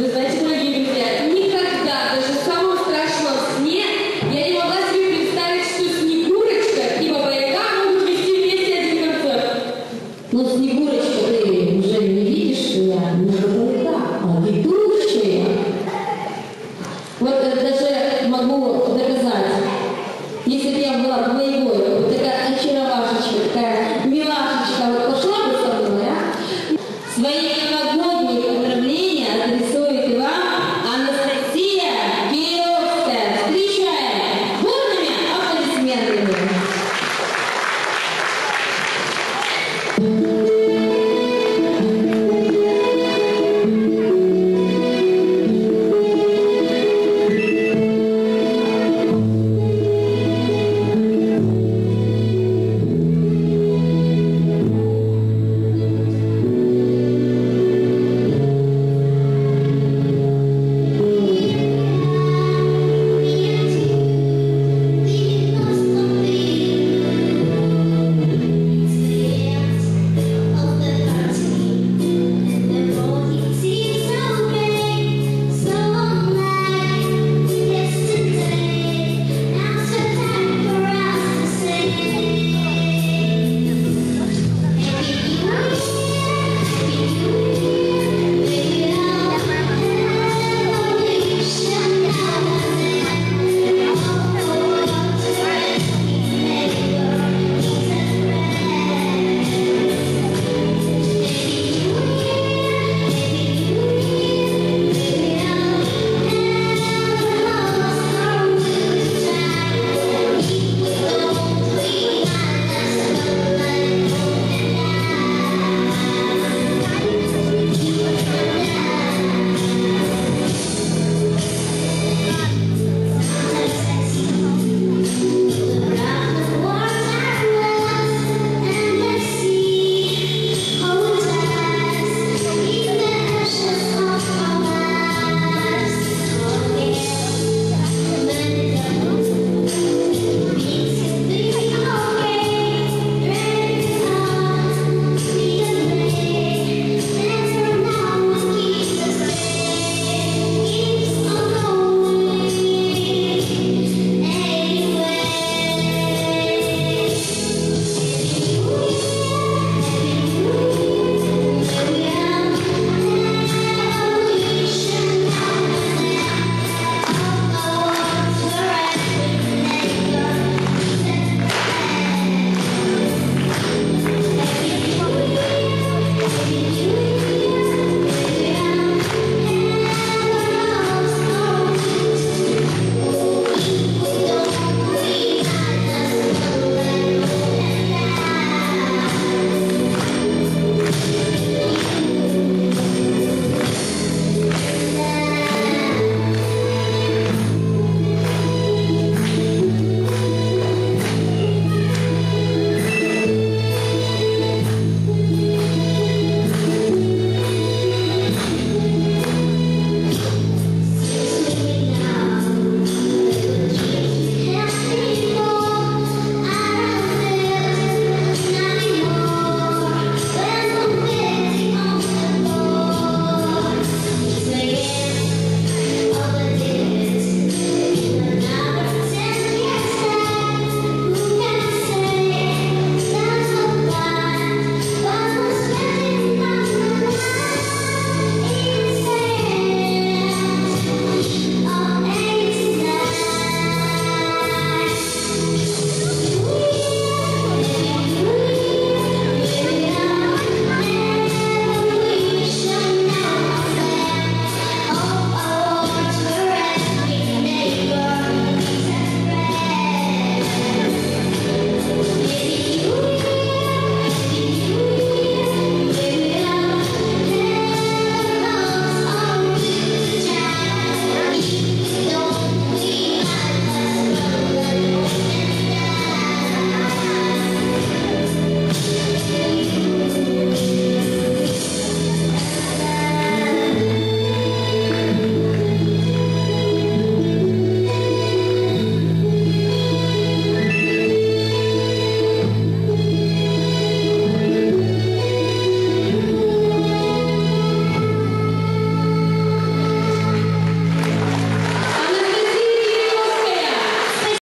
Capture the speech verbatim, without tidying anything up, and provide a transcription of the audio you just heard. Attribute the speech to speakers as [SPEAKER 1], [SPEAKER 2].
[SPEAKER 1] Вы знаете, дорогие друзья, никогда, даже в самом страшном сне, я не могла себе представить, что Снегурочка и Баба Яга могут вести вместе один концерт.
[SPEAKER 2] Но Снегурочка, ты уже не видишь, что я не Баба Яга, а ведущая. Вот даже могу доказать, если бы я была Бабой Ягой, вот такая очаровашечка, такая милашечка, вот пошла бы со мной, а? Свои